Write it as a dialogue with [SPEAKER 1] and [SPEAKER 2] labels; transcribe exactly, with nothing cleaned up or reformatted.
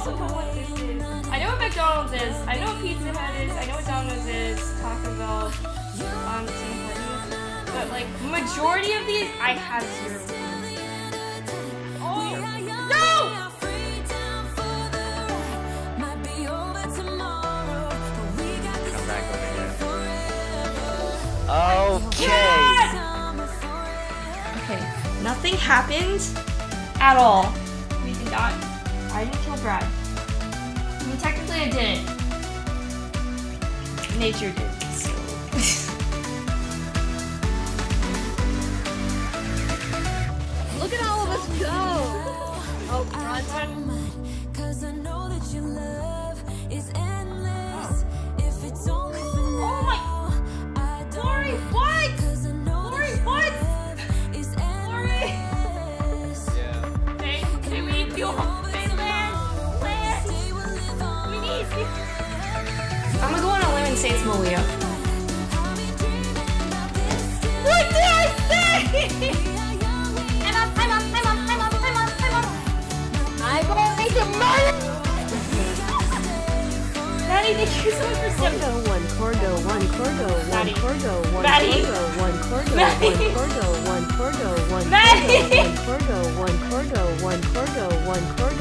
[SPEAKER 1] also know what this is. I know what McDonald's is. I know what Pizza Hut is. I know what Domino's is. Taco Bell. Um, Tim Hortons. But like, majority of these, I have zero. Oh no!
[SPEAKER 2] Come back over here. Okay.
[SPEAKER 1] Okay, nothing happened at all. We did not. I didn't kill Brad. I mean, technically I didn't. Nature did, so.
[SPEAKER 3] Look at all of us go! Oh, run, run.
[SPEAKER 1] Oh my! Lori, what? Lori, what? Lori!
[SPEAKER 2] Yeah.
[SPEAKER 1] Hey, hey, we need fuel. Hey, land, land. We need fuel. I'm gonna go on a limb and say it's Malia. What did I say? I'm up, I'm up, I'm up, I'm up, I'm up, I'm up.
[SPEAKER 3] I'm going to murder!
[SPEAKER 1] Maddie, thank you so much for
[SPEAKER 3] Corgo,
[SPEAKER 1] stepping.
[SPEAKER 3] one corgo, one corgo, one
[SPEAKER 1] Maddie.
[SPEAKER 3] corgo, one
[SPEAKER 1] Maddie.
[SPEAKER 3] corgo, one corgo,
[SPEAKER 1] Maddie.
[SPEAKER 3] one corgo, one corgo, one
[SPEAKER 1] Maddie.
[SPEAKER 3] corgo, one corgo, one corgo, one corgo, one corgo.